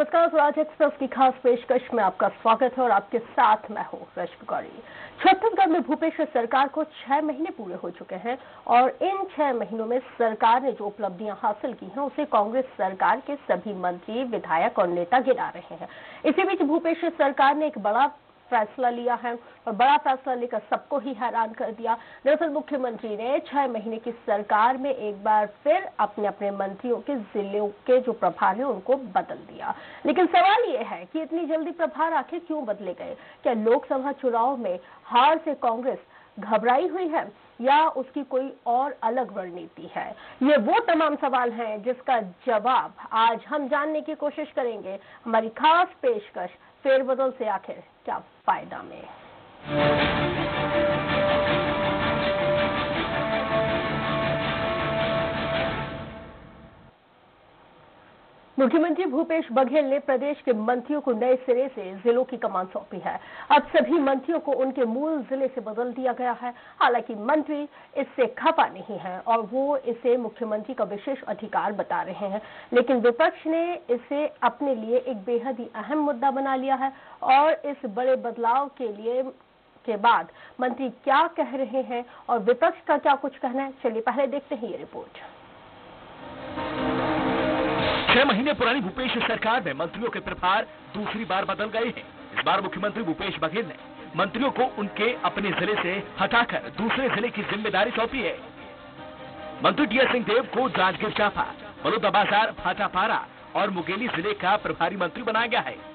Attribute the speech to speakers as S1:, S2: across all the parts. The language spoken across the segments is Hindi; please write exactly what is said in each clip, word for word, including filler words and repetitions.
S1: नमस्कार, स्वराज एक्सप्रेस की खास पेशकश में आपका स्वागत है और आपके साथ मैं हूं रश्मि गौरी। छत्तीसगढ़ में भूपेश सरकार को छह महीने पूरे हो चुके हैं और इन छह महीनों में सरकार ने जो उपलब्धियां हासिल की हैं उसे कांग्रेस सरकार के सभी मंत्री, विधायक और नेता गिना रहे हैं। इसी बीच भूपेश सरकार ने एक बड़ा फैसला लिया है और बड़ा फैसला लेकर सबको ही हैरान कर दिया। दरअसल मुख्यमंत्री ने छह महीने की सरकार में एक बार फिर अपने अपने मंत्रियों के जिलों के जो प्रभार हैं उनको बदल दिया। लेकिन सवाल ये है कि इतनी जल्दी प्रभार आखिर क्यों बदले गए? क्या लोकसभा चुनाव में हार से कांग्रेस घबराई हुई है या उसकी कोई और अलग रणनीति है? ये वो तमाम सवाल हैं जिसका जवाब आज हम जानने की कोशिश करेंगे हमारी खास पेशकश फेरबदल से आखिर क्या फायदा में। मुख्यमंत्री भूपेश बघेल ने प्रदेश के मंत्रियों को नए सिरे से जिलों की कमान सौंपी है। अब सभी मंत्रियों को उनके मूल जिले से बदल दिया गया है। हालांकि मंत्री इससे खफा नहीं है और वो इसे मुख्यमंत्री का विशेष अधिकार बता रहे हैं, लेकिन विपक्ष ने इसे अपने लिए एक बेहद ही अहम मुद्दा बना लिया है और इस बड़े बदलाव के लिए के बाद मंत्री क्या कह रहे हैं और विपक्ष का क्या कुछ कहना है, चलिए पहले देखते हैं ये रिपोर्ट।
S2: छह महीने पुरानी भूपेश सरकार में मंत्रियों के प्रभार दूसरी बार बदल गए हैं। इस बार मुख्यमंत्री भूपेश बघेल ने मंत्रियों को उनके अपने जिले से हटाकर दूसरे जिले की जिम्मेदारी सौंपी है। मंत्री टीएस सिंहदेव को जांजगीर चांपा, बलौदाबाजार, भाटापारा और मुंगेली जिले का प्रभारी मंत्री बनाया गया है,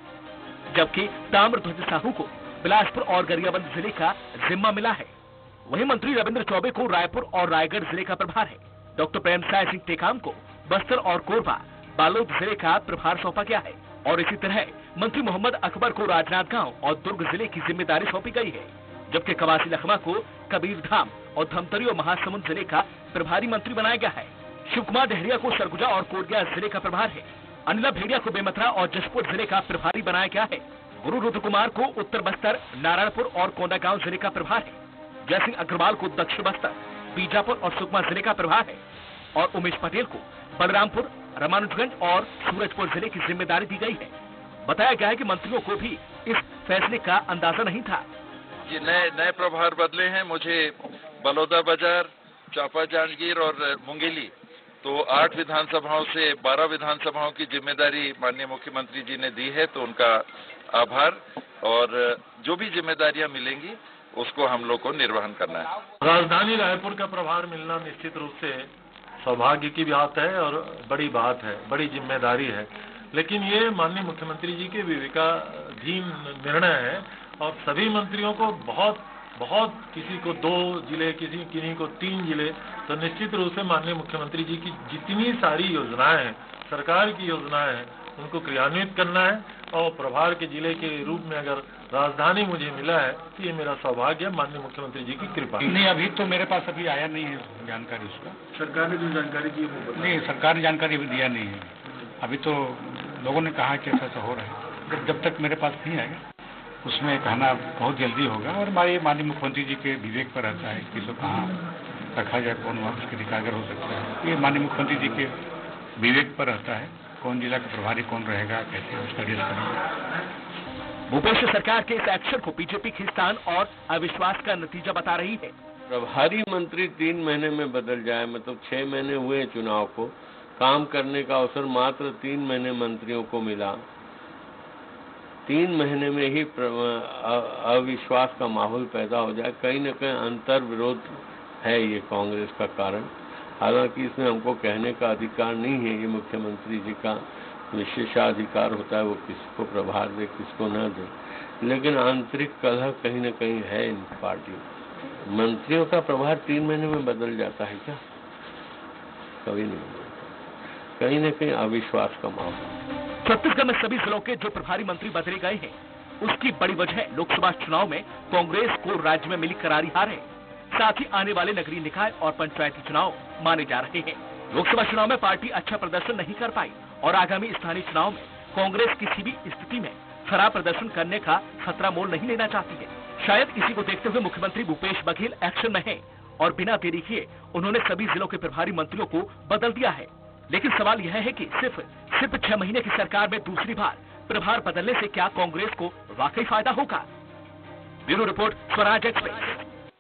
S2: जबकि ताम्रध्वज साहू को बिलासपुर और गरियाबंद जिले का जिम्मा मिला है। वहीं मंत्री रविंद्र चौबे को रायपुर और रायगढ़ जिले का प्रभार है। डॉक्टर प्रेमसाय सिंह टेकाम को बस्तर और कोरबा, बालोद जिले का प्रभार सौंपा गया है और इसी तरह मंत्री मोहम्मद अकबर को राजनांदगांव और दुर्ग जिले की जिम्मेदारी सौंपी गई है, जबकि कवासी लखमा को कबीरधाम और धमतरी और महासमुंद जिले का प्रभारी मंत्री बनाया गया है। शिव कुमार डहरिया को सरगुजा और कोरिया जिले का प्रभार है। अनिला भेड़िया को बेमतरा और जशपुर जिले का प्रभारी बनाया गया है। गुरु रुद्र कुमार को उत्तर बस्तर, नारायणपुर और कोंडागांव जिले का प्रभार है। जयसिंह अग्रवाल को दक्षिण बस्तर, बीजापुर और सुकमा जिले का प्रभार है और उमेश पटेल को बलरामपुर, रामानुजगंज और सूरजपुर जिले की जिम्मेदारी दी गई है। बताया गया है कि मंत्रियों को भी इस फैसले का अंदाजा नहीं था।
S3: ये नए नए प्रभार बदले हैं। मुझे बलौदाबाजार, चांपा, जांजगीर और मुंगेली तो आठ विधानसभाओं से बारह विधानसभाओं की जिम्मेदारी माननीय मुख्यमंत्री जी ने दी है, तो उनका आभार। और जो भी जिम्मेदारियां मिलेंगी उसको हम लोग को निर्वहन करना है।
S4: राजधानी रायपुर का प्रभार मिलना निश्चित रूप से सौभाग्य की बात है और बड़ी बात है, बड़ी जिम्मेदारी है, लेकिन ये माननीय मुख्यमंत्री जी के विवेकाधीन निर्णय है और सभी मंत्रियों को बहुत बहुत किसी को दो जिले, किसी किन्हीं को तीन जिले, तो निश्चित रूप से माननीय मुख्यमंत्री जी की जितनी सारी योजनाएं हैं, सरकार की योजनाएं हैं, उनको क्रियान्वित करना है और प्रभार के जिले के रूप में अगर राजधानी मुझे मिला है तो ये मेरा सौभाग्य है, माननीय मुख्यमंत्री जी की कृपा।
S5: नहीं, अभी तो मेरे पास अभी आया नहीं है जानकारी उसका।
S4: सरकार ने जो जानकारी दी वो
S5: नहीं, सरकार ने जानकारी अभी दिया नहीं है। अभी तो लोगों ने कहा कि ऐसा ऐसा हो रहा है, जब जब तक मेरे पास नहीं आएगा उसमें कहना बहुत जल्दी होगा। और हमारे माननीय मुख्यमंत्री जी के विवेक पर रहता है किसको कहाँ रखा जाए, कौन वहाँ उसके अधिकार हो सकता है। ये माननीय मुख्यमंत्री जी के विवेक पर रहता है, कौन जिला का प्रभारी कौन रहेगा, कैसे उसका डील करेंगे।
S2: भूपेश सरकार के इस एक्शन को बीजेपी खींचतान और अविश्वास का नतीजा बता रही है।
S6: प्रभारी मंत्री तीन महीने में बदल जाए, मतलब छह महीने हुए चुनाव को, काम करने का अवसर मात्र तीन महीने मंत्रियों को मिला। तीन महीने में ही अविश्वास का माहौल पैदा हो जाए, कहीं न कहीं अंतर विरोध है ये कांग्रेस का कारण। हालांकि इसमें हमको कहने का अधिकार नहीं है, ये मुख्यमंत्री जी का विशेषाधिकार होता है, वो किसको प्रभार दे किसको न दे, लेकिन आंतरिक कलह कहीं न कहीं है इन पार्टियों। मंत्रियों का प्रभार तीन महीने में बदल जाता है क्या? कभी नहीं बदलता, कहीं न कहीं अविश्वास का माहौल।
S2: छत्तीसगढ़ में सभी जिलों के जो प्रभारी मंत्री बदले गए हैं उसकी बड़ी वजह लोकसभा चुनाव में कांग्रेस को राज्य में मिली करारी हार है। साथ ही आने वाले नगरीय निकाय और पंचायती चुनाव माने जा रहे हैं। लोकसभा चुनाव में पार्टी अच्छा प्रदर्शन नहीं कर पाई और आगामी स्थानीय चुनाव में कांग्रेस किसी भी स्थिति में खराब प्रदर्शन करने का खतरा मोल नहीं लेना चाहती है। शायद इसी को देखते हुए मुख्यमंत्री भूपेश बघेल एक्शन में है और बिना देरी किए उन्होंने सभी जिलों के प्रभारी मंत्रियों को बदल दिया है। लेकिन सवाल यह है कि सिर्फ सिर्फ छह महीने की सरकार में दूसरी बार प्रभार बदलने से क्या कांग्रेस को वाकई फायदा होगा? Bureau report, Swaraj express.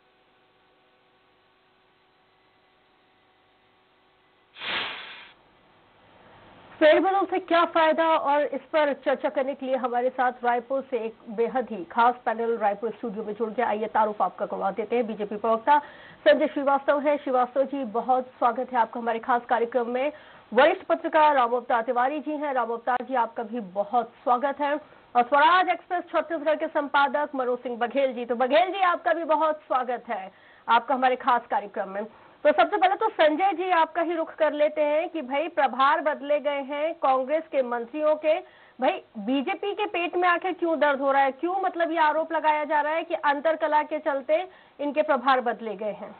S1: फेरबदल से क्या फायदा, और इस पर चर्चा करने के लिए हमारे साथ रायपुर से एक बेहद ही खास पैनल रायपुर स्टूडियो में जुड़ गया। आइए तारुफ आपका करवा देते हैं। बीजेपी प्रवक्ता संजय श्रीवास्तव है। श्रीवास्तव जी, बहुत स्वागत है आपका हमारे खास कार्यक्रम में। वरिष्ठ पत्रकार राम अवतार तिवारी जी हैं। राम अवतार जी, आपका भी बहुत स्वागत है। और स्वराज एक्सप्रेस छत्तीसगढ़ के संपादक मनोज सिंह बघेल जी, तो बघेल जी आपका भी बहुत स्वागत है आपका हमारे खास कार्यक्रम में। तो सबसे पहले तो संजय जी आपका ही रुख कर लेते हैं कि भाई प्रभार बदले गए हैं कांग्रेस के मंत्रियों के, भाई बीजेपी के पेट में आखिर क्यों दर्द हो रहा है? क्यों मतलब ये आरोप लगाया जा रहा है कि अंतरकला के चलते इनके प्रभार बदले गए हैं?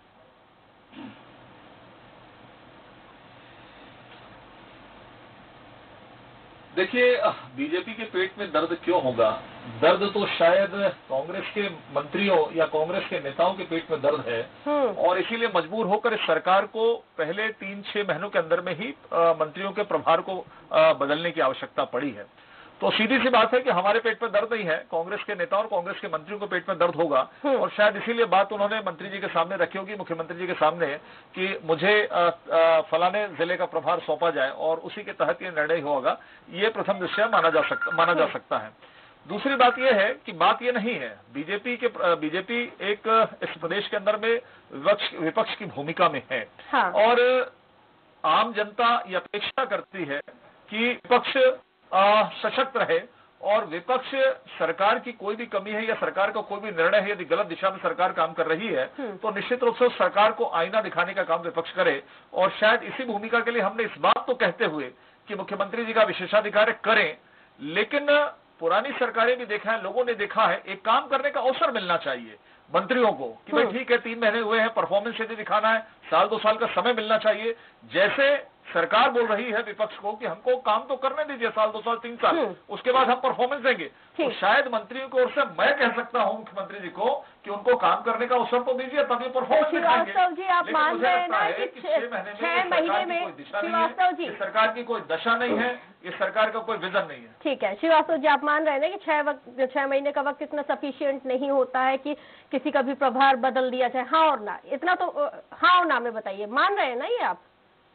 S7: देखिए, बीजेपी के पेट में दर्द क्यों होगा? दर्द तो शायद कांग्रेस के मंत्रियों या कांग्रेस के नेताओं के पेट में दर्द है, और इसीलिए मजबूर होकर इस सरकार को पहले तीन छह महीनों के अंदर में ही आ, मंत्रियों के प्रभार को आ, बदलने की आवश्यकता पड़ी है। तो सीधी सी बात है कि हमारे पेट में दर्द नहीं है, कांग्रेस के नेता और कांग्रेस के मंत्रियों के पेट में दर्द होगा। और शायद इसीलिए बात उन्होंने मंत्री जी के सामने रखी होगी, मुख्यमंत्री जी के सामने, कि मुझे आ, आ, फलाने जिले का प्रभार सौंपा जाए और उसी के तहत ये निर्णय होगा। ये प्रथम दृष्टया माना जा सकता माना जा सकता है। दूसरी बात यह है कि बात यह नहीं है, बीजेपी के बीजेपी एक इस प्रदेश के अंदर में विपक्ष विपक्ष की भूमिका में है। हाँ। और आम जनता ये अपेक्षा करती है कि विपक्ष सशक्त रहे, और विपक्ष सरकार की कोई भी कमी है या सरकार का कोई भी निर्णय है, यदि गलत दिशा में सरकार काम कर रही है तो निश्चित रूप से उस सरकार को आईना दिखाने का काम विपक्ष करे। और शायद इसी भूमिका के लिए हमने इस बात तो कहते हुए कि मुख्यमंत्री जी का विशेषाधिकार करें, लेकिन पुरानी सरकारें भी देखा है, लोगों ने देखा है, एक काम करने का अवसर मिलना चाहिए मंत्रियों को कि भाई ठीक है, तीन महीने हुए हैं, परफॉर्मेंस यदि दिखाना है, साल दो साल का समय मिलना चाहिए। जैसे सरकार बोल रही है विपक्ष को कि हमको काम तो करने दीजिए, साल दो साल तीन साल, उसके बाद हम परफॉर्मेंस देंगे। तो शायद मंत्रियों की ओर से मैं कह सकता हूं मुख्यमंत्री जी को कि उनको काम करने का अवसर तो दीजिए, तभी परफॉर्मेंस दिखाएंगे।
S1: श्रीवास्तव जी, आप मान रहे हैं ना कि छह महीने में श्रीवास्तव जी
S7: सरकार की कोई दशा नहीं है, इस सरकार का कोई विजन नहीं है।
S1: ठीक है श्रीवास्तव जी, आप मान रहे हैं ना कि छह वक्त छह महीने का वक्त इतना सफिशिएंट नहीं होता है कि किसी का भी प्रभार बदल दिया जाए? हाँ और ना, इतना तो हाँ और ना में बताइए, मान रहे हैं ना ये आप?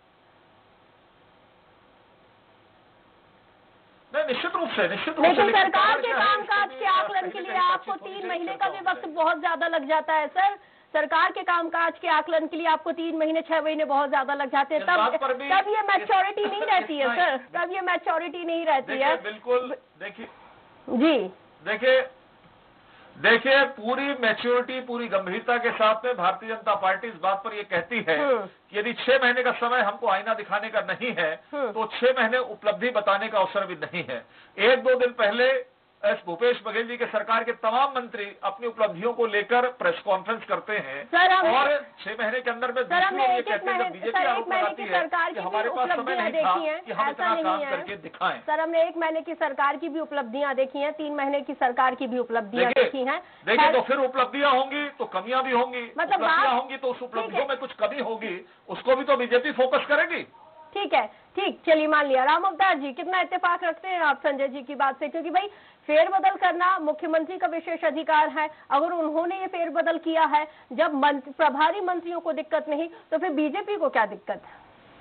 S7: नहीं, निश्चित रूप से निश्चित रूप से।
S1: लेकिन सरकार के कामकाज के आकलन के लिए आपको तीन महीने का भी वक्त बहुत ज्यादा लग जाता है सर। सरकार के कामकाज के आकलन के लिए आपको तीन महीने छह महीने बहुत ज्यादा लग जाते हैं, तब तब ये मैच्योरिटी नहीं रहती है सर, तब ये मैच्योरिटी नहीं रहती है।
S7: बिल्कुल, देखिए
S1: जी,
S7: देखिए देखिए पूरी मैच्योरिटी, पूरी गंभीरता के साथ में भारतीय जनता पार्टी इस बात पर यह कहती है कि यदि छह महीने का समय हमको आईना दिखाने का नहीं है तो छह महीने उपलब्धि बताने का अवसर भी नहीं है। एक दो दिन पहले एस भूपेश बघेल जी के सरकार के तमाम मंत्री अपनी उपलब्धियों को लेकर प्रेस कॉन्फ्रेंस करते हैं, और छह महीने के अंदर में दूसरी ये कहते हैं, बीजेपी आरोप लगाती है कि हमारे पास समय नहीं था कि हम इतना काम करके दिखाएं।
S1: सर, हमने एक महीने की सरकार की भी उपलब्धियां देखी हैं, तीन महीने की सरकार की भी उपलब्धियां देखी हैं।
S7: देखिए, तो फिर उपलब्धियां होंगी तो कमियां भी होंगी, उपलब्धियां होंगी तो उस उपलब्धियों में कुछ कमी होगी, उसको भी तो बीजेपी फोकस करेगी।
S1: ठीक है, ठीक, चलिए मान लिया। राम अवतार जी, कितना इत्तेफाक रखते हैं आप संजय जी की बात से? क्योंकि भाई फेरबदल करना मुख्यमंत्री का विशेष अधिकार है, अगर उन्होंने ये फेरबदल किया है, जब मंत्र, प्रभारी मंत्रियों को दिक्कत नहीं, तो फिर बीजेपी को क्या दिक्कत है?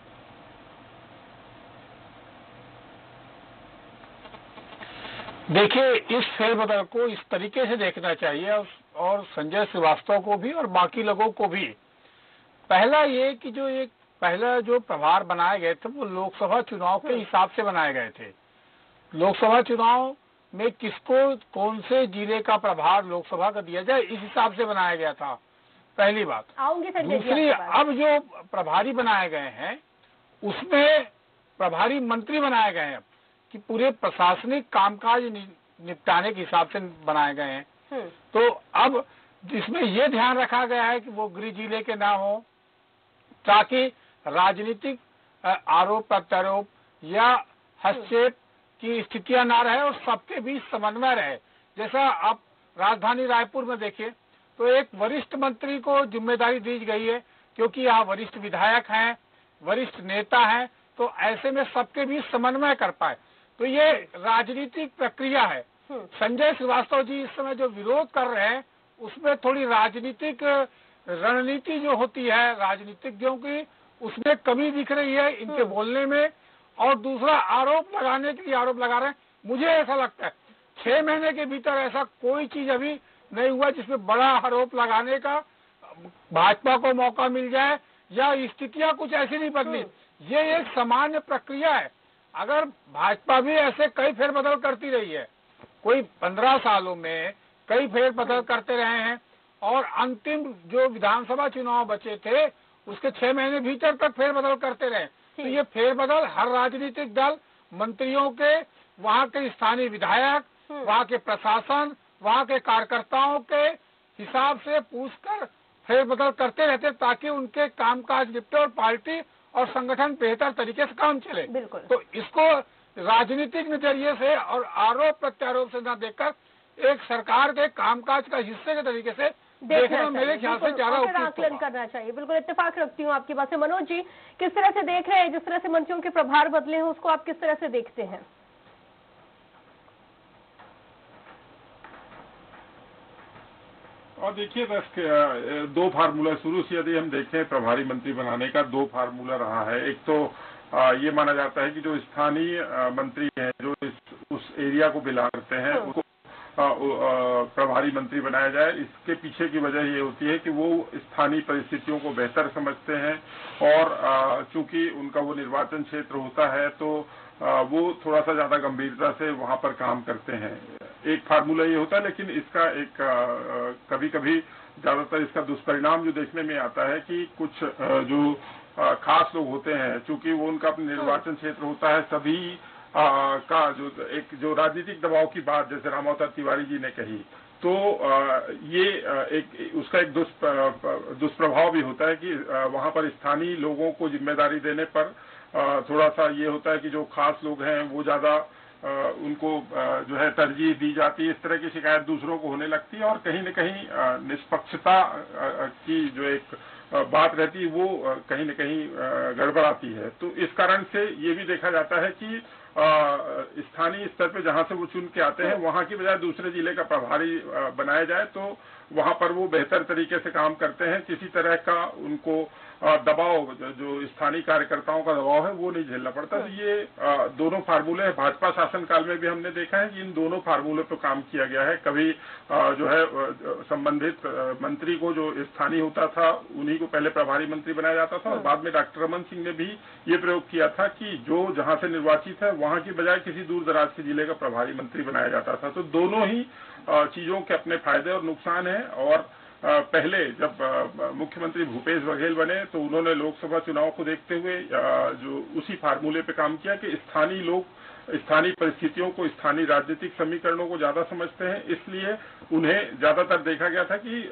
S5: देखिए, इस फेरबदल को इस तरीके से देखना चाहिए, और संजय श्रीवास्तव को भी और बाकी लोगों को भी। पहला ये कि जो एक पहला जो प्रभार बनाए गए थे वो लोकसभा चुनाव के हिसाब से बनाए गए थे। लोकसभा चुनाव में किसको कौन से जिले का प्रभार लोकसभा का दिया जाए, इस हिसाब से बनाया गया था, पहली बात। दूसरी, अब जो प्रभारी बनाए गए हैं उसमें प्रभारी मंत्री बनाए गए हैं कि पूरे प्रशासनिक कामकाज निपटाने के हिसाब से बनाए गए हैं। तो अब जिसमें ये ध्यान रखा गया है कि वो गृह जिले के ना हो, ताकि राजनीतिक आरोप प्रत्यारोप या हस्तक्षेप की स्थितियां ना रहे और सबके बीच समन्वय रहे। जैसा आप राजधानी रायपुर में देखिए तो एक वरिष्ठ मंत्री को जिम्मेदारी दी गई है, क्योंकि यहाँ वरिष्ठ विधायक हैं, वरिष्ठ नेता हैं, तो ऐसे में सबके बीच समन्वय कर पाए। तो ये राजनीतिक प्रक्रिया है। संजय श्रीवास्तव जी इस समय जो विरोध कर रहे हैं उसमें थोड़ी राजनीतिक रणनीति जो होती है राजनीतिज्ञों की, उसमें कमी दिख रही है इनके बोलने में। और दूसरा, आरोप लगाने के लिए आरोप लगा रहे हैं। मुझे ऐसा लगता है छह महीने के भीतर ऐसा कोई चीज अभी नहीं हुआ जिसमें बड़ा आरोप लगाने का भाजपा को मौका मिल जाए या स्थितियां कुछ ऐसी नहीं बदली। ये एक सामान्य प्रक्रिया है। अगर भाजपा भी ऐसे कई फेरबदल करती रही है, कोई पंद्रह सालों में कई फेरबदल करते रहे हैं, और अंतिम जो विधानसभा चुनाव बचे थे उसके छह महीने भीतर तक फेरबदल करते रहे। तो ये फेरबदल हर राजनीतिक दल, मंत्रियों के, वहाँ के स्थानीय विधायक, वहाँ के प्रशासन, वहाँ के कार्यकर्ताओं के हिसाब से पूछकर फेरबदल करते रहते ताकि उनके कामकाज निपटे और पार्टी और संगठन बेहतर तरीके से काम चले। तो इसको राजनीतिक नजरिए से और आरोप प्रत्यारोप से न देखकर एक सरकार के कामकाज का हिस्से के तरीके से देखना मेरे ख्याल से ज्यादा
S1: आकलन करना चाहिए। बिल्कुल इत्तेफाक रखती हूँ आपकी बात से। मनोज जी, किस तरह से देख रहे हैं, जिस तरह से मंत्रियों के प्रभार बदले हैं उसको आप किस तरह से देखते हैं?
S8: और देखिए, बस दो फार्मूला शुरू से यदि हम देखें प्रभारी मंत्री बनाने का, दो फार्मूला रहा है। एक तो ये माना जाता है कि जो स्थानीय मंत्री हैं, जो इस, उस एरिया को बिलोंग करते हैं, उनको प्रभारी मंत्री बनाया जाए। इसके पीछे की वजह ये होती है कि वो स्थानीय परिस्थितियों को बेहतर समझते हैं और चूंकि उनका वो निर्वाचन क्षेत्र होता है तो वो थोड़ा सा ज्यादा गंभीरता से वहां पर काम करते हैं। एक फार्मूला ये होता है, लेकिन इसका एक कभी कभी ज्यादातर इसका दुष्परिणाम जो देखने में आता है कि कुछ जो खास लोग होते हैं, चूंकि वो उनका अपना निर्वाचन क्षेत्र होता है, सभी आ, का जो एक जो राजनीतिक दबाव की बात जैसे रामावतार तिवारी जी ने कही, तो आ, ये एक उसका एक दुष्प्रभाव भी होता है कि वहां पर स्थानीय लोगों को जिम्मेदारी देने पर आ, थोड़ा सा ये होता है कि जो खास लोग हैं वो ज्यादा उनको आ, जो है तरजीह दी जाती है। इस तरह की शिकायत दूसरों को होने लगती है और कहीं न कहीं निष्पक्षता की जो एक बात रहती है वो कहीं न कहीं गड़बड़ आती है। तो इस कारण से ये भी देखा जाता है कि स्थानीय स्तर पे जहां से वो चुन के आते हैं वहां की बजाय दूसरे जिले का प्रभारी बनाया जाए तो वहां पर वो बेहतर तरीके से काम करते हैं। किसी तरह का उनको दबाव, जो स्थानीय कार्यकर्ताओं का दबाव है, वो नहीं झेलना पड़ता। तो ये दोनों फार्मूले हैं। भाजपा शासन काल में भी हमने देखा है कि इन दोनों फार्मूले पर काम किया गया है। कभी जो है संबंधित मंत्री को जो स्थानीय होता था उन्हीं को पहले प्रभारी मंत्री बनाया जाता था, और बाद में डॉक्टर रमन सिंह ने भी ये प्रयोग किया था कि जो जहां से निर्वाचित है वहां की बजाय किसी दूर दराज के जिले का प्रभारी मंत्री बनाया जाता था। तो दोनों ही चीजों के अपने फायदे और नुकसान हैं। और पहले जब मुख्यमंत्री भूपेश बघेल बने तो उन्होंने लोकसभा चुनाव को देखते हुए जो उसी फार्मूले पे काम किया कि स्थानीय लोग स्थानीय परिस्थितियों को, स्थानीय राजनीतिक समीकरणों को ज्यादा समझते हैं, इसलिए उन्हें ज्यादातर देखा गया था कि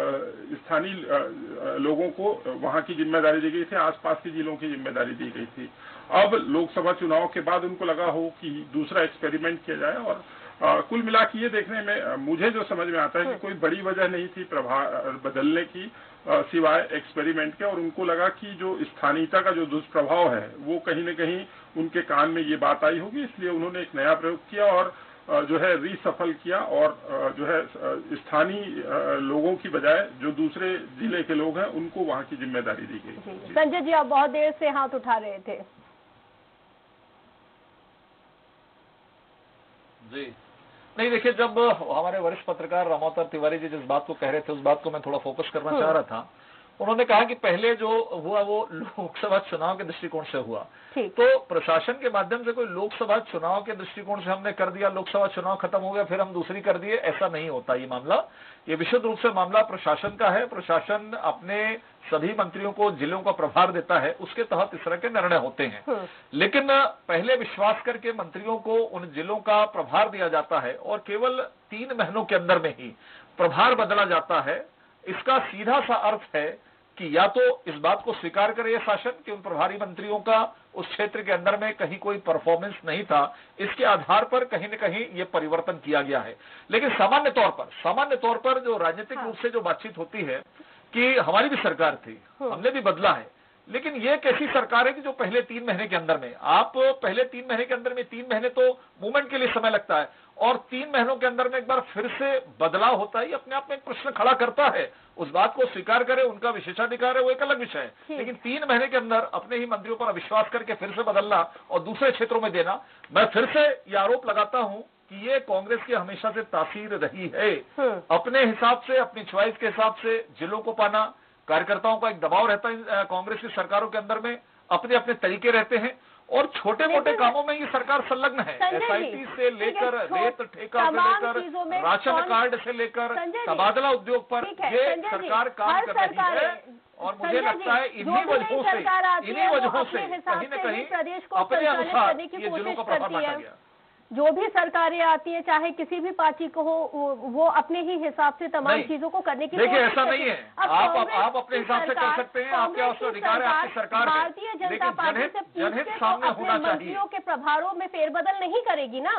S8: स्थानीय लोगों को वहां की जिम्मेदारी दी गई थी, आसपास के जिलों की जिम्मेदारी दी गई थी। अब लोकसभा चुनाव के बाद उनको लगा हो कि दूसरा एक्सपेरिमेंट किया जाए, और आ, कुल मिला के ये देखने में मुझे जो समझ में आता है कि कोई बड़ी वजह नहीं थी प्रभाव बदलने की आ, सिवाय एक्सपेरिमेंट के। और उनको लगा कि जो स्थानीयता का जो दुष्प्रभाव है वो कहीं न कहीं उनके कान में ये बात आई होगी, इसलिए उन्होंने एक नया प्रयोग किया और आ, जो है रीसफल किया और आ, जो है स्थानीय लोगों की बजाय जो दूसरे जिले के लोग हैं उनको वहाँ की जिम्मेदारी दी गई।
S1: संजय जी, आप बहुत देर से हाथ उठा रहे थे।
S7: जी नहीं, देखिए, जब हमारे वरिष्ठ पत्रकार रामावतार तिवारी जी जिस बात को कह रहे थे उस बात को मैं थोड़ा फोकस करना चाह रहा था। उन्होंने कहा कि पहले जो हुआ वो लोकसभा चुनाव के दृष्टिकोण से हुआ, तो प्रशासन के माध्यम से कोई लोकसभा चुनाव के दृष्टिकोण से हमने कर दिया, लोकसभा चुनाव खत्म हो गया फिर हम दूसरी कर दिए, ऐसा नहीं होता। ये मामला, ये विशुद्ध रूप से मामला प्रशासन का है। प्रशासन अपने सभी मंत्रियों को जिलों का प्रभार देता है, उसके तहत इस तरह के निर्णय होते हैं। लेकिन पहले विश्वास करके मंत्रियों को उन जिलों का प्रभार दिया जाता है और केवल तीन महीनों के अंदर में ही प्रभार बदला जाता है। इसका सीधा सा अर्थ है कि या तो इस बात को स्वीकार करे शासन कि उन प्रभारी मंत्रियों का उस क्षेत्र के अंदर में कहीं कोई परफॉर्मेंस नहीं था, इसके आधार पर कहीं न कहीं ये परिवर्तन किया गया है। लेकिन सामान्य तौर पर सामान्य तौर पर जो राजनीतिक रूप से जो बातचीत होती है कि हमारी भी सरकार थी, हमने भी बदला है, लेकिन ये कैसी सरकार है कि जो पहले तीन महीने के अंदर में, आप पहले तीन महीने के अंदर में, तीन महीने तो मूवमेंट के लिए समय लगता है, और तीन महीनों के अंदर में एक बार फिर से बदलाव होता है, ये अपने आप में एक प्रश्न खड़ा करता है। उस बात को स्वीकार करे, उनका विशेषाधिकार है, वो एक अलग विषय है, लेकिन तीन महीने के अंदर अपने ही मंत्रियों पर अविश्वास करके फिर से बदलना और दूसरे क्षेत्रों में देना, मैं फिर से ये आरोप लगाता हूं कि ये कांग्रेस की हमेशा से तासीर रही है। अपने हिसाब से, अपनी च्वाइस के हिसाब से जिलों को पाना, कार्यकर्ताओं का एक दबाव रहता है कांग्रेस की सरकारों के अंदर में, अपने अपने तरीके रहते हैं, और छोटे मोटे कामों में ये सरकार संलग्न है। एसआईटी से लेकर रेत ठेका से लेकर राशन कार्ड से लेकर तबादला उद्योग पर ये सरकार काम कर रही है, और मुझे लगता है इन्हीं वजहों से इन्हीं वजहों से कहीं न कहीं अपने अनुसार ये जिलों का प्रभार बांटा गया।
S1: जो भी सरकारें आती है, चाहे किसी भी पार्टी को हो, वो अपने ही हिसाब से तमाम चीजों को करने की
S7: देखिए ऐसा नहीं है, आप आप अपने हिसाब से कर सकते हैं, आपके अधिकार है, आपकी सरकार है,
S1: भारतीय जनता पार्टी से पूछ के तो अपने मंत्रियों के प्रभारों में फेरबदल नहीं करेगी ना,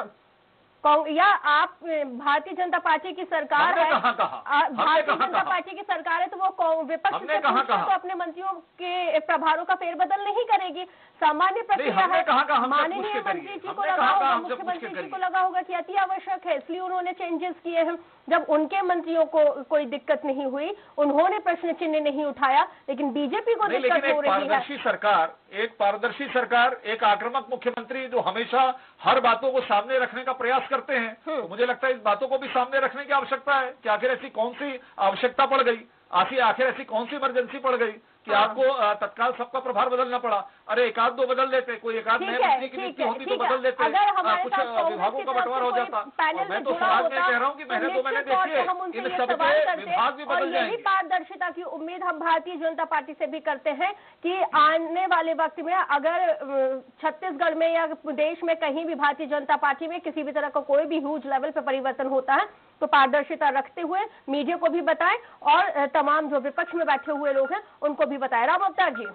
S1: या आप भारतीय जनता पार्टी की सरकार है, भारतीय जनता पार्टी की सरकार है तो वो विपक्ष से तो अपने मंत्रियों के प्रभारों का फेरबदल नहीं करेगी। सामान्य प्रक्रिया है, माननीय मंत्री जी को लगा होगा, मुख्यमंत्री जी को लगा होगा कि अति आवश्यक है, इसलिए उन्होंने चेंजेस किए हैं। जब उनके मंत्रियों को कोई दिक्कत नहीं हुई, उन्होंने प्रश्न चिन्ह नहीं उठाया, लेकिन बीजेपी को दिक्कत हो रही है।
S7: पारदर्शी सरकार, एक पारदर्शी सरकार, एक आक्रामक मुख्यमंत्री जो हमेशा हर बातों को सामने रखने का प्रयास करते हैं, तो मुझे लगता है इस बातों को भी सामने रखने की आवश्यकता है कि आखिर ऐसी कौन सी आवश्यकता पड़ गई, आखिर आखिर ऐसी कौन सी इमरजेंसी पड़ गई कि आपको तत्काल सबका प्रभार बदलना पड़ा। अरे एक आध दो बदल देते, कोई एक आध नए मंत्री की नियुक्ति होती तो बदल देते, कुछ विभागों का बंटवारा हो जाता। और मैं तो समाज में कह रहा हूँ कि महीने दो महीने देखिए, इन सबके विभाग भी बदल जाएंगे।
S1: यही पारदर्शिता की उम्मीद हम भारतीय जनता पार्टी से भी करते हैं कि आने वाले वक्त में अगर छत्तीसगढ़ में या देश में कहीं भी भारतीय जनता पार्टी में किसी भी तरह का कोई भी ह्यूज लेवल पर परिवर्तन होता है तो पारदर्शिता रखते हुए मीडिया को भी बताएं और तमाम जो विपक्ष में बैठे हुए लोग हैं उनको भी बताएं। राम अवतार जी,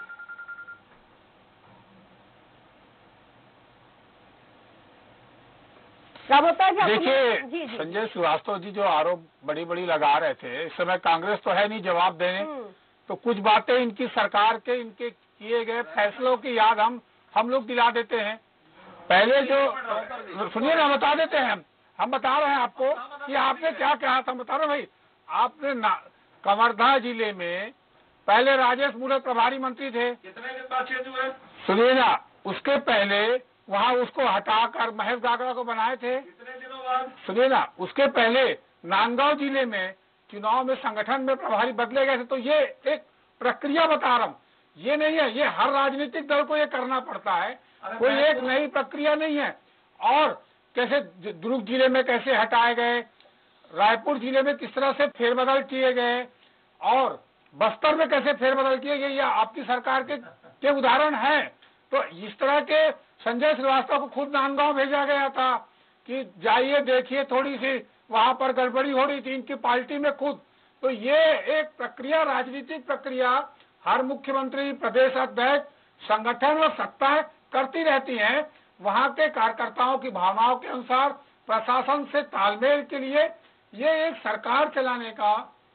S1: राम अवतार जी,
S5: देखिए संजय श्रीवास्तव जी जो आरोप बड़ी बड़ी लगा रहे थे, इस समय कांग्रेस तो है नहीं जवाब देने, तो कुछ बातें इनकी सरकार के इनके किए गए फैसलों की याद हम हम लोग दिला देते हैं। पहले जो सुनिए ना, बता देते हैं, हम बता रहे हैं आपको कि आपने क्या कहा था, बता रहे भाई। आपने कवर्धा जिले में पहले राजेश मूरत प्रभारी मंत्री थे,
S7: कितने दिन बाद चेंज हुए?
S5: सुनिए ना, उसके पहले वहाँ उसको हटाकर महेश गागड़ा को बनाए थे,
S7: कितने दिनों बाद?
S5: सुनिए ना, उसके पहले नांदगांव जिले में चुनाव में संगठन में प्रभारी बदले गए थे। तो ये एक प्रक्रिया बता रहा हूँ, ये नहीं है, ये हर राजनीतिक दल को ये करना पड़ता है, कोई एक नई प्रक्रिया नहीं है। और कैसे दुर्ग जिले में कैसे हटाए गए, रायपुर जिले में किस तरह से फेरबदल किए गए, और बस्तर में कैसे फेरबदल किए गए, ये आपकी सरकार के, के उदाहरण हैं। तो इस तरह के संजय श्रीवास्तव को खुद नांदगांव भेजा गया था कि जाइए देखिए, थोड़ी सी वहां पर गड़बड़ी हो रही थी इनकी पार्टी में खुद। तो ये एक प्रक्रिया, राजनीतिक प्रक्रिया हर मुख्यमंत्री, प्रदेश अध्यक्ष, संगठन और सत्ता करती रहती हैं। वहां के कार्यकर्ताओं की भावनाओं के अनुसार प्रशासन से तालमेल के लिए ये एक सरकार चलाने का,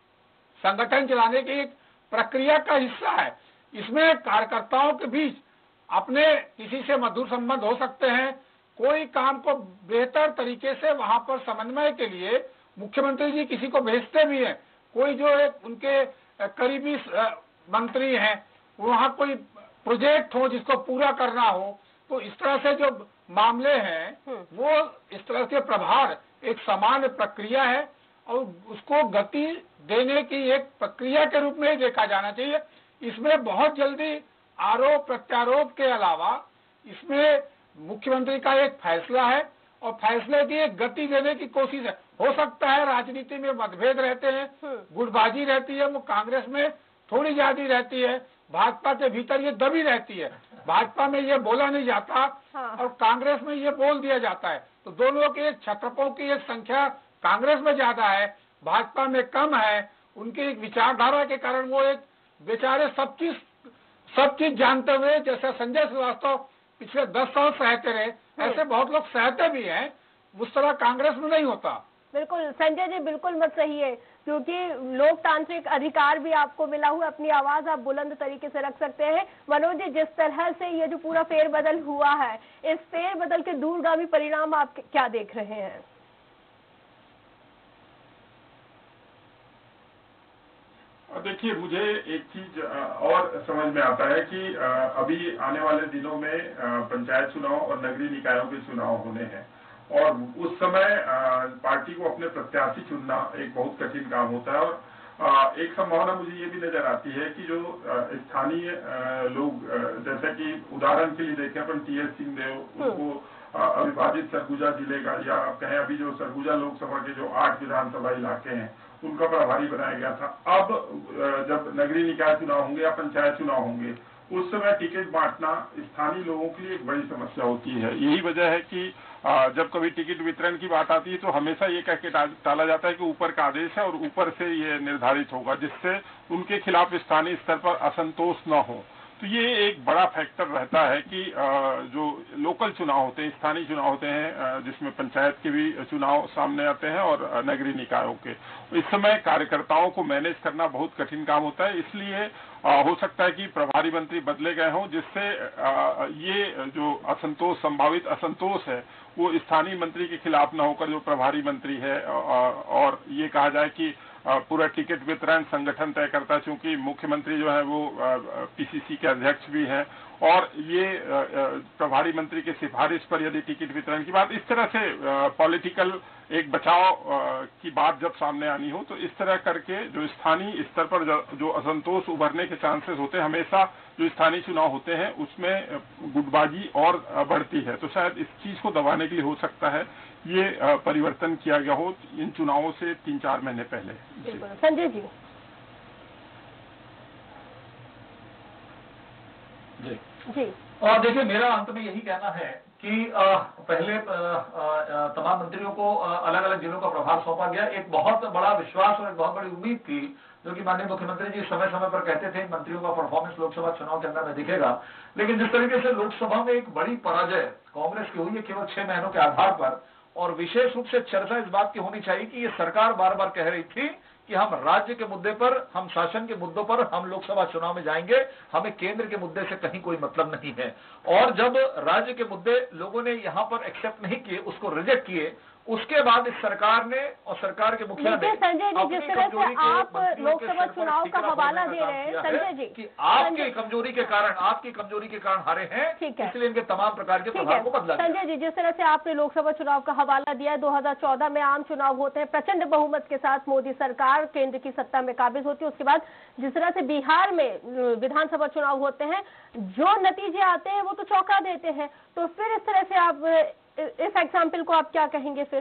S5: संगठन चलाने की एक प्रक्रिया का हिस्सा है। इसमें कार्यकर्ताओं के बीच अपने किसी से मधुर संबंध हो सकते हैं, कोई काम को बेहतर तरीके से वहां पर समन्वय के लिए मुख्यमंत्री जी किसी को भेजते भी हैं, कोई जो एक उनके करीबी मंत्री हैं, वहां कोई प्रोजेक्ट हो जिसको पूरा करना हो, तो इस तरह से जो मामले हैं वो इस तरह के प्रभार एक सामान्य प्रक्रिया है और उसको गति देने की एक प्रक्रिया के रूप में ही देखा जाना चाहिए। इसमें बहुत जल्दी आरोप प्रत्यारोप के अलावा इसमें मुख्यमंत्री का एक फैसला है और फैसले की एक गति देने की कोशिश है। हो सकता है राजनीति में मतभेद रहते हैं, गुटबाजी रहती है, वो कांग्रेस में थोड़ी ज्यादा रहती है, भाजपा के भीतर ये दबी रहती है, भाजपा में ये बोला नहीं जाता और कांग्रेस में ये बोल दिया जाता है। तो दोनों के छत्रपों की एक संख्या कांग्रेस में ज्यादा है, भाजपा में कम है। उनकी एक विचारधारा के कारण वो एक बेचारे सब चीज सब चीज जानते हुए, जैसे संजय श्रीवास्तव पिछले दस साल सहते रहे, ऐसे बहुत लोग सहते भी हैं, उस तरह कांग्रेस में नहीं होता।
S1: बिल्कुल संजय जी, बिल्कुल मत सही है, क्योंकि लोकतांत्रिक अधिकार भी आपको मिला हुआ, अपनी आवाज आप बुलंद तरीके से रख सकते हैं। मनोज जी, जिस तरह से ये जो पूरा फेरबदल हुआ है, इस फेरबदल के दूरगामी परिणाम आप क्या देख रहे हैं?
S8: देखिए, मुझे एक चीज और समझ में आता है कि अभी आने वाले दिनों में पंचायत चुनाव और नगरीय निकायों के चुनाव होने हैं, और उस समय पार्टी को अपने प्रत्याशी चुनना एक बहुत कठिन काम होता है। और एक संभावना मुझे ये भी नजर आती है कि जो स्थानीय लोग, जैसे कि उदाहरण के लिए देखें अपन टी एस सिंहदेव, उनको अविभाजित सरगुजा जिले का, या कहें अभी जो सरगुजा लोकसभा के जो आठ विधानसभा इलाके हैं उनका प्रभारी बनाया गया था। अब जब नगरीय निकाय चुनाव होंगे या पंचायत चुनाव होंगे, उस समय टिकट बांटना स्थानीय लोगों के लिए एक बड़ी समस्या होती है। यही वजह है कि जब कभी टिकट वितरण की बात आती है तो हमेशा ये कह के टाला जाता है कि ऊपर का आदेश है और ऊपर से ये निर्धारित होगा, जिससे उनके खिलाफ स्थानीय स्तर पर असंतोष न हो। तो ये एक बड़ा फैक्टर रहता है कि जो लोकल चुनाव होते हैं, स्थानीय चुनाव होते हैं, जिसमें पंचायत के भी चुनाव सामने आते हैं और नगरीय निकायों के, इस समय कार्यकर्ताओं को मैनेज करना बहुत कठिन काम होता है। इसलिए हो सकता है कि प्रभारी मंत्री बदले गए हों, जिससे ये जो असंतोष, संभावित असंतोष है, वो स्थानीय मंत्री के खिलाफ न होकर जो प्रभारी मंत्री है, और ये कहा जाए कि पूरा टिकट वितरण संगठन तय करता है, क्योंकि मुख्यमंत्री जो है वो पीसीसी के अध्यक्ष भी हैं, और ये प्रभारी मंत्री के सिफारिश पर यदि टिकट वितरण की बात, इस तरह से पॉलिटिकल एक बचाव की बात जब सामने आनी हो, तो इस तरह करके जो स्थानीय स्तर पर जो असंतोष उभरने के चांसेस होते हैं, हमेशा जो स्थानीय चुनाव होते हैं उसमें गुटबाजी और बढ़ती है। तो शायद इस चीज को दबाने के लिए हो सकता है ये परिवर्तन किया गया हो इन चुनावों से तीन चार महीने पहले।
S1: संजय जी।
S7: जी
S1: जी
S7: और देखिए, मेरा अंत में यही कहना है कि आ, पहले आ, आ, तमाम मंत्रियों को अलग अलग जिलों का प्रभार सौंपा गया। एक बहुत बड़ा विश्वास और एक बहुत बड़ी उम्मीद थी, जो कि माननीय मुख्यमंत्री जी समय समय पर कहते थे मंत्रियों का परफॉर्मेंस लोकसभा चुनाव के अंदर में दिखेगा। लेकिन जिस तरीके से लोकसभा में एक बड़ी पराजय कांग्रेस की हुई है केवल छह महीनों के आधार पर, और विशेष रूप से चर्चा इस बात की होनी चाहिए कि ये सरकार बार बार कह रही थी कि हम राज्य के मुद्दे पर, हम शासन के मुद्दों पर हम लोकसभा चुनाव में जाएंगे, हमें केंद्र के मुद्दे से कहीं कोई मतलब नहीं है। और जब राज्य के मुद्दे लोगों ने यहां पर एक्सेप्ट नहीं किए, उसको रिजेक्ट किए, उसके बाद इस सरकार ने और सरकार के मुखिया ने
S1: संजय जी, जिस तरह से आप लोकसभा चुनाव का हवाला दे रहे हैं संजय जी,
S7: कि आपकी कमजोरी के कारण आपकी कमजोरी के कारण हारे हैं, इसलिए इनके तमाम प्रकार के प्रभाव को बदला।
S1: संजय जी, जिस तरह से आपने लोकसभा चुनाव का हवाला दिया, दो हजार चौदह में आम चुनाव होते हैं, प्रचंड बहुमत के साथ मोदी सरकार केंद्र की सत्ता में काबिज होती है। उसके बाद जिस तरह से बिहार में विधानसभा चुनाव होते हैं, जो नतीजे आते हैं वो तो चौंका देते हैं। तो फिर इस तरह से आप इस एग्जाम्पल को आप क्या कहेंगे फिर?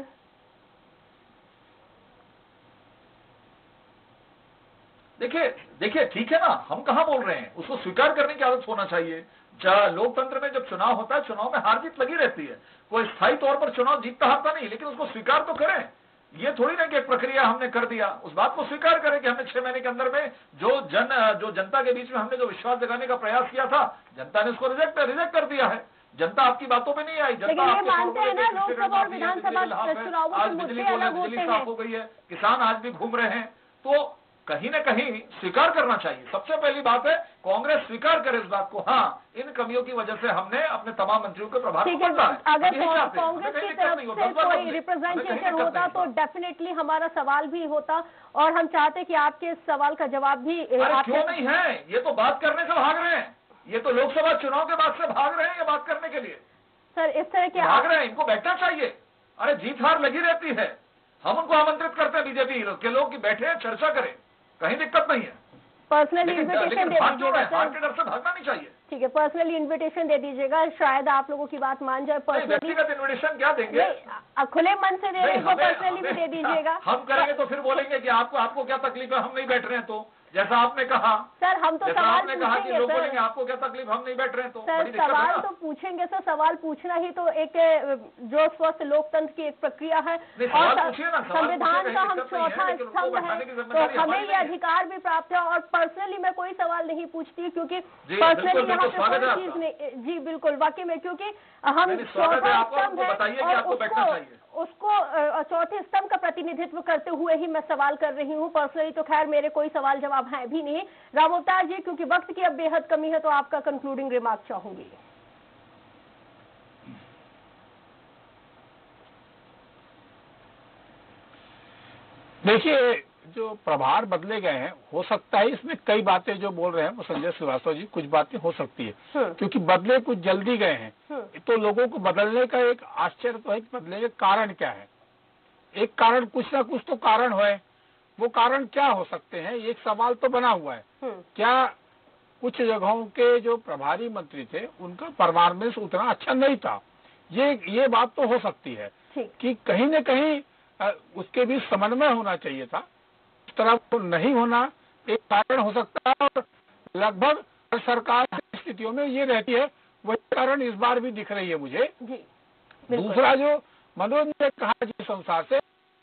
S7: देखिए देखिए ठीक है ना, हम कहां बोल रहे हैं, उसको स्वीकार करने की आदत होना चाहिए। लोकतंत्र में जब चुनाव होता है, चुनाव में हार जीत लगी रहती है, कोई स्थायी तौर पर चुनाव जीतता हारता नहीं, लेकिन उसको स्वीकार तो करें। ये थोड़ी ना कि एक प्रक्रिया हमने कर दिया, उस बात को स्वीकार करें कि हमने छह महीने के अंदर में जो जन जो जनता के बीच में हमने जो विश्वास जगाने का प्रयास किया था, जनता ने उसको रिजेक्ट रिजेक्ट कर दिया है। जनता आपकी बातों में नहीं आई। जनता
S1: आपके मानते हैं ना, लोकसभा और विधानसभा चुनावों
S7: आज बिजली बिजली साफ हो गई है, किसान आज भी घूम रहे हैं। तो कहीं ना कहीं स्वीकार करना चाहिए। सबसे पहली बात है कांग्रेस स्वीकार करे इस बात को, हाँ इन कमियों की वजह से हमने अपने तमाम मंत्रियों के प्रभाव को बदला है।
S1: अगर कांग्रेस की तरफ से कोई रिप्रेजेंटेशन होता तो डेफिनेटली हमारा सवाल भी होता, और हम चाहते कि आपके इस सवाल का जवाब भी।
S7: क्यों नहीं है? ये तो बात करने से भाग रहे हैं, ये तो लोकसभा चुनाव के बाद से भाग रहे हैं ये बात करने के लिए।
S1: सर इस तरह के
S7: भाग रहे हैं, इनको बैठना चाहिए। अरे जीत हार लगी रहती है, हम उनको आमंत्रित करते हैं बीजेपी के लोग कि बैठे चर्चा करें, कहीं दिक्कत नहीं है।
S1: पर्सनली इन्विटेशन दे दीजिएगा,
S7: हार के डर से भागना नहीं चाहिए।
S1: ठीक है, पर्सनली इन्विटेशन दे दीजिएगा, शायद आप लोगों की बात मान जाए। पर्सनली
S7: व्यक्तिगत इन्विटेशन क्या देंगे?
S1: खुले मन से दे रहे हैं, पर्सनली भी दे दीजिएगा।
S7: हम करेंगे तो फिर बोलेंगे कि आपको आपको क्या तकलीफ है, हम नहीं बैठ रहे हैं। तो जैसा आपने कहा
S1: सर, हम तो सवाल
S7: आपने कहा कि लोग बोलेंगे आपको क्या तकलीफ, हम नहीं बैठ रहे हैं। तो
S1: सर सवाल तो पूछेंगे सर, सवाल पूछना ही तो एक जो स्वस्थ लोकतंत्र की एक प्रक्रिया है, और संविधान का हम चौथा स्तंभ है, तो हमें ये अधिकार भी प्राप्त है। और पर्सनली मैं कोई सवाल नहीं पूछती, क्योंकि पर्सनली यहाँ पे कोई चीज नहीं। जी बिल्कुल, वाकई में, क्योंकि हम चौथा स्तंभ है और उसको उसको अ, चौथे स्तंभ का प्रतिनिधित्व करते हुए ही मैं सवाल कर रही हूँ। पर्सनली तो खैर मेरे कोई सवाल जवाब है भी नहीं। राम अवतार जी, क्योंकि वक्त की अब बेहद कमी है, तो आपका कंक्लूडिंग रिमार्क चाहूंगी।
S5: देखिए, जो प्रभार बदले गए हैं, हो सकता है इसमें कई बातें जो बोल रहे हैं वो संजय श्रीवास्तव जी, कुछ बातें हो सकती है क्योंकि बदले कुछ जल्दी गए हैं, तो लोगों को बदलने का एक आश्चर्य तो है कि बदलने के कारण क्या है। एक कारण, कुछ ना कुछ तो कारण है, वो कारण क्या हो सकते हैं, एक सवाल तो बना हुआ है। क्या कुछ जगहों के जो प्रभारी मंत्री थे उनका परफॉर्मेंस उतना अच्छा नहीं था, ये ये बात तो हो सकती है कि कहीं न कहीं उसके भी समन्वय होना चाहिए था, इस तरह तो नहीं होना एक कारण हो सकता है। और लगभग सरकार की स्थितियों में ये रहती है, वही कारण इस बार भी दिख रही है मुझे।
S1: जी,
S5: दूसरा जो मनोज ने कहा जिस अनुसार से,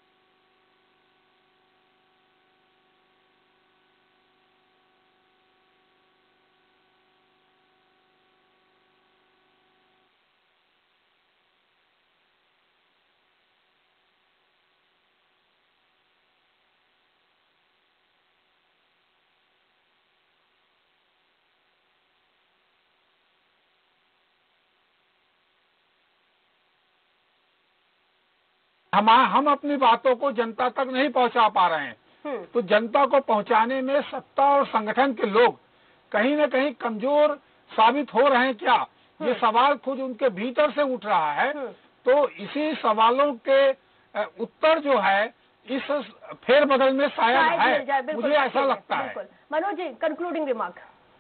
S5: हम हम अपनी बातों को जनता तक नहीं पहुंचा पा रहे हैं, तो जनता को पहुंचाने में सत्ता और संगठन के लोग कहीं न कहीं कमजोर साबित हो रहे हैं क्या, ये सवाल खुद उनके भीतर से उठ रहा है। तो इसी सवालों के उत्तर जो है इस फेरबदल में शायद है, मुझे ऐसा लगता है।
S1: Manoj ji, concluding remark.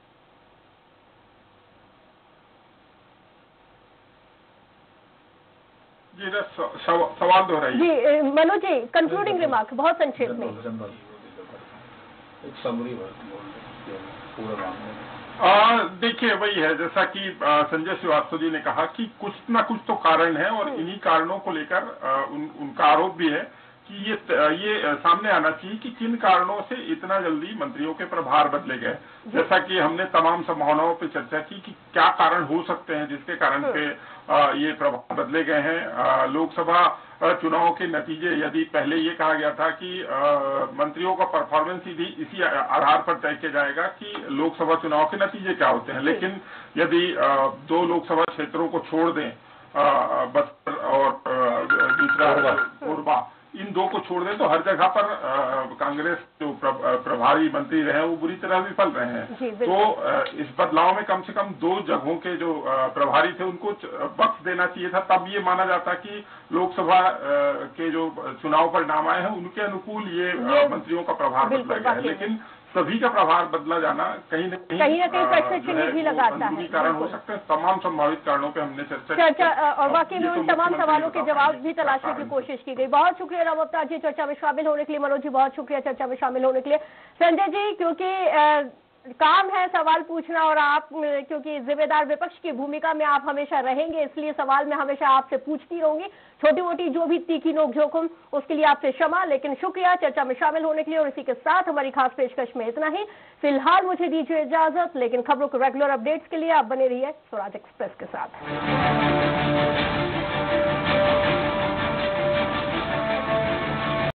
S8: जी, सवाल दोहराइए।
S1: जी मनोज जी, कंक्लूडिंग रिमार्क बहुत संक्षेप में।
S8: देखिए, वही है जैसा कि संजय श्रीवास्तव जी ने कहा कि कुछ ना कुछ तो कारण है और इन्हीं कारणों को लेकर उन, उनका आरोप भी है कि ये ये सामने आना चाहिए कि किन कारणों से इतना जल्दी मंत्रियों के प्रभार बदले गए। जैसा कि हमने तमाम संभावनाओं पे चर्चा की कि क्या कारण हो सकते हैं जिसके कारण पे ये प्रभार बदले गए हैं। लोकसभा चुनाव के नतीजे, यदि पहले ये कहा गया था कि मंत्रियों का परफॉर्मेंस इसी इसी आधार पर तय किया जाएगा कि लोकसभा चुनाव के नतीजे क्या होते हैं, लेकिन यदि दो लोकसभा क्षेत्रों को छोड़ दें, बस्तर और दूसरा कोरबा, इन दो को छोड़ दें तो हर जगह पर कांग्रेस जो प्रभारी मंत्री रहे वो बुरी तरह विफल रहे हैं। तो इस बदलाव में कम से कम दो जगहों के जो प्रभारी थे उनको वक्त देना चाहिए था, तब ये माना जाता कि लोकसभा के जो चुनाव परिणाम आए हैं उनके अनुकूल ये, ये मंत्रियों का प्रभार बदला गया है। लेकिन सभी का प्रभार बदला जाना कहीं न कहीं
S1: कहीं न कहीं प्रश्न चिन्ह भी लगाता है।
S8: कारण हो सकते हैं। तमाम संभावित कारणों पे हमने चर्चा
S1: चर्चा और वाकई में उन तमाम सवालों के जवाब भी तलाशने की कोशिश की गई। बहुत शुक्रिया राम अवतार जी चर्चा में शामिल होने के लिए। मनोज जी, बहुत शुक्रिया चर्चा में शामिल होने के लिए। संजय जी, क्योंकि काम है सवाल पूछना और आप क्योंकि जिम्मेदार विपक्ष की भूमिका में आप हमेशा रहेंगे, इसलिए सवाल मैं हमेशा आपसे पूछती रहूंगी। छोटी मोटी जो भी तीखी नोक-झोंक हो उसके लिए आपसे क्षमा, लेकिन शुक्रिया चर्चा में शामिल होने के लिए। और इसी के साथ हमारी खास पेशकश में इतना ही। फिलहाल मुझे दीजिए इजाजत, लेकिन खबरों के रेगुलर अपडेट्स के लिए आप बने रहिए स्वराज एक्सप्रेस के साथ।